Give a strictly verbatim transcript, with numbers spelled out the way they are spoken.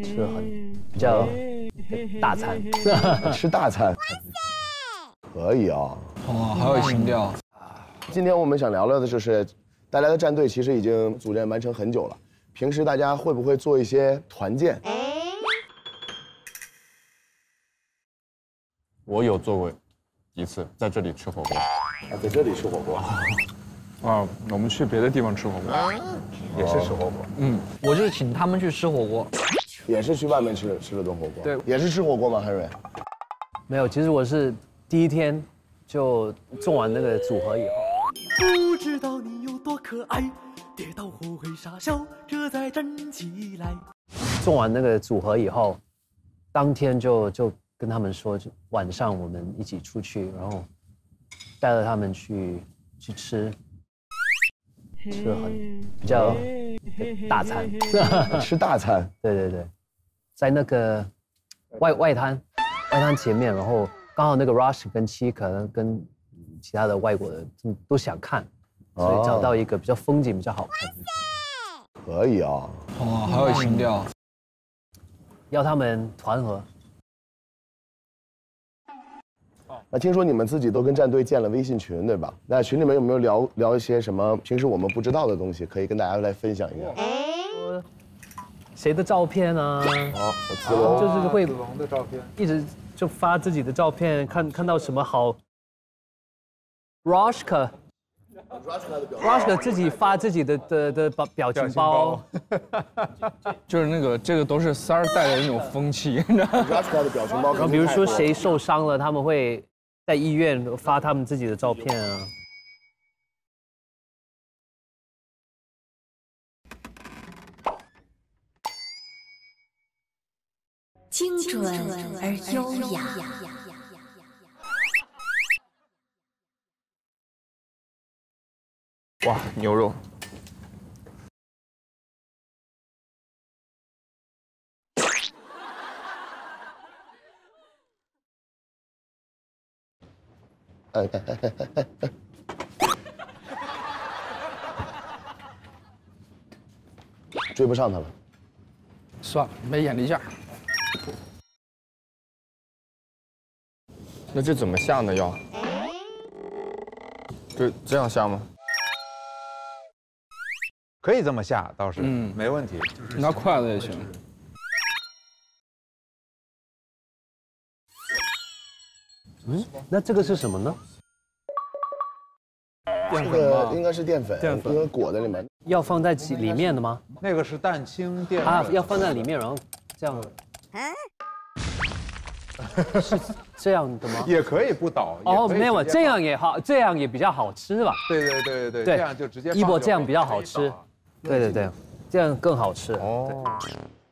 吃很比较大餐， 吃大餐，可以啊。 哇，好有情调。 今天我们想聊聊的就是，大家的战队其实已经组建完成很久了，平时大家会不会做一些团建？ 我有做过一次，在这里吃火锅。 啊，在这里吃火锅。 啊，我们去别的地方吃火锅， 也是吃火锅。 嗯，我就是请他们去吃火锅， 也是去外面吃吃了顿火锅。 对， 也是吃火锅吗，Henry？ 没有，其实我是第一天就做完那个组合以后， 不知道你有多可爱，跌倒后会傻笑，这才站起来。 做完那个组合以后，当天就就跟他们说，就晚上我们一起出去，然后带着他们去去吃。吃很比较大餐， 吃大餐， 对对对，在那个外外滩，外滩前面，然后刚好那个 Rush 跟七可能跟其他的外国的都想看，所以找到一个比较风景比较好看的。 可以啊， 哇，好有情调。 要他们团合。 那听说你们自己都跟战队建了微信群，对吧？那群里面有没有聊聊一些什么平时我们不知道的东西，可以跟大家来分享一下？ 谁的照片啊？ 哦，子龙就是会子龙的照片， 一直就发自己的照片，看看到什么好。Roshka。Roshka 自己发自己的的的表表情包， 就是那个这个都是三儿带的那种风气，你知道吗 ？Roshka 的表情包， 然后比如说谁受伤了，他们会在医院发他们自己的照片啊。 精准而优雅。 哇，牛肉！ 哎哎哎哎哎哎！追不上他了， 算了，没眼力见儿。 那这怎么下呢？要？这这样下吗？ 可以这么下，倒是， 嗯， 没问题。 拿筷子也行。 嗯，那这个是什么呢？ 这个应该是淀粉， 淀粉应该裹在里面。 要放在里面的吗？ 那个是蛋清淀粉啊，要放在里面，然后这样。是这样的吗？ 也可以不倒。 哦，没有，这样也好，这样也比较好吃吧？ 对对对对对，这样就直接。 一博这样比较好吃。对对对，这样更好吃。哦。